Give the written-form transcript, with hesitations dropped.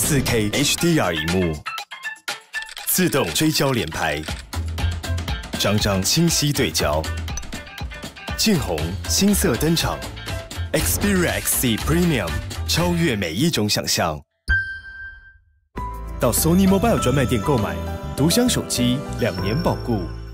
4K HDR 萤幕，自动追焦连拍，张张清晰对焦，劲红新色登场 ，Xperia XZ Premium 超越每一种想象。到 Sony Mobile 专卖店购买，独享手机2年保固。